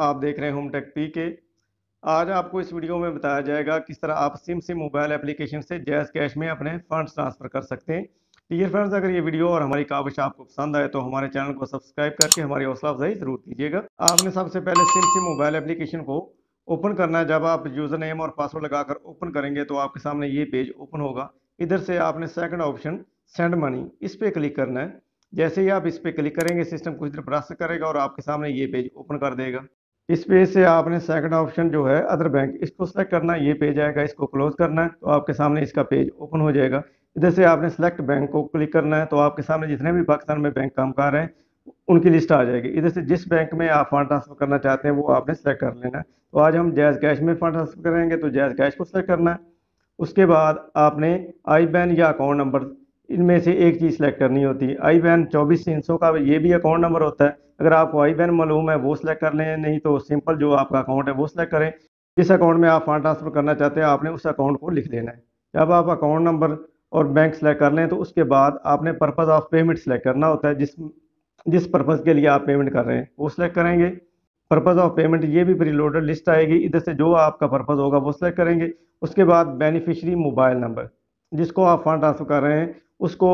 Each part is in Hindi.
आप देख रहे हैं होम टेक पी के। आज आपको इस वीडियो में बताया जाएगा किस तरह आप सिम मोबाइल एप्लीकेशन से जैज़ कैश में अपने फंड्स ट्रांसफर कर सकते हैं। डियर फ्रेंड्स, अगर ये वीडियो और हमारी काविश आपको पसंद आए तो हमारे चैनल को सब्सक्राइब करके हमारी हौसला अफजाई जरूर कीजिएगा। आपने सबसे पहले सिम मोबाइल एप्लीकेशन को ओपन करना है। जब आप यूजर नेम और पासवर्ड लगाकर ओपन करेंगे तो आपके सामने ये पेज ओपन होगा। इधर से आपने सेकंड ऑप्शन सेंड मनी, इस पे क्लिक करना है। जैसे ही आप इस पे क्लिक करेंगे सिस्टम कुछ देर प्रोसेस करेगा और आपके सामने ये पेज ओपन कर देगा। इस पेज से आपने सेकंड ऑप्शन जो है अदर बैंक, इसको सेलेक्ट करना है। ये पेज आएगा, इसको क्लोज करना है तो आपके सामने इसका पेज ओपन हो जाएगा। इधर से आपने सेलेक्ट बैंक को क्लिक करना है तो आपके सामने जितने भी पाकिस्तान में बैंक काम कर रहे हैं उनकी लिस्ट आ जाएगी। इधर से जिस बैंक में आप फंड ट्रांसफर करना चाहते हैं वो आपने सेलेक्ट कर लेना है। तो आज हम जैज़ कैश में फंड ट्रांसफर करेंगे तो जैज़ कैश को सेलेक्ट करना है। उसके बाद आपने आई बैन या अकाउंट नंबर, इनमें से एक चीज़ सेलेक्ट करनी होती है। आई बैन 2400 का ये भी अकाउंट नंबर होता है। अगर आपको आई बैन मालूम है वो सिलेक्ट कर लें, नहीं तो सिंपल जो आपका अकाउंट है वो सिलेक्ट करें। जिस अकाउंट में आप फंड ट्रांसफर करना चाहते हैं आपने उस अकाउंट को लिख लेना है। जब आप अकाउंट नंबर और बैंक सेलेक्ट कर लें तो उसके बाद आपने पर्पज़ ऑफ पेमेंट सेलेक्ट करना होता है। जिस जिस पर्पज़ के लिए आप पेमेंट कर रहे हैं वो सिलेक्ट करेंगे। पर्पज़ ऑफ पेमेंट ये भी प्रीलोडेड लिस्ट आएगी। इधर से जो आपका पर्पज़ होगा वो सिलेक्ट करेंगे। उसके बाद बेनिफिशियरी मोबाइल नंबर, जिसको आप फंड ट्रांसफर कर रहे हैं उसको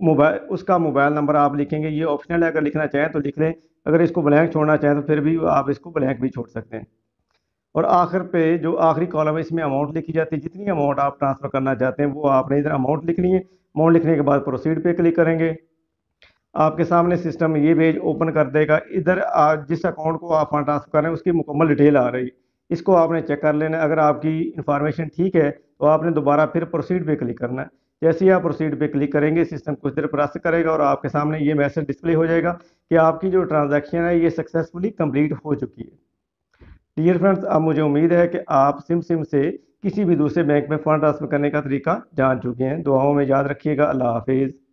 उसका मोबाइल नंबर आप लिखेंगे। ये ऑप्शनल है, अगर लिखना चाहें तो लिख लें, अगर इसको ब्लैंक छोड़ना चाहें तो फिर भी आप इसको ब्लैंक भी छोड़ सकते हैं। और आखिर पे जो आखिरी कॉलम है इसमें अमाउंट लिखी जाती है। जितनी अमाउंट आप ट्रांसफ़र करना चाहते हैं वो आपने इधर अमाउंट लिखनी है। अमाउंट लिखने के बाद प्रोसीड पे क्लिक करेंगे। आपके सामने सिस्टम ये पेज ओपन कर देगा। इधर जिस अकाउंट को आप फंड ट्रांसफर कर रहे हैं उसकी मुकम्मल डिटेल आ रही है, इसको आपने चेक कर लेना है। अगर आपकी इंफॉर्मेशन ठीक है तो आपने दोबारा फिर प्रोसीड पे क्लिक करना है। जैसे ही आप प्रोसीड पे क्लिक करेंगे सिस्टम कुछ देर प्रोसेस करेगा और आपके सामने ये मैसेज डिस्प्ले हो जाएगा कि आपकी जो ट्रांजैक्शन है ये सक्सेसफुली कंप्लीट हो चुकी है। डियर फ्रेंड्स, अब मुझे उम्मीद है कि आप सिम से किसी भी दूसरे बैंक में फंड ट्रांसफर करने का तरीका जान चुके हैं। दुआओं में याद रखिएगा। अल्लाह हाफिज़।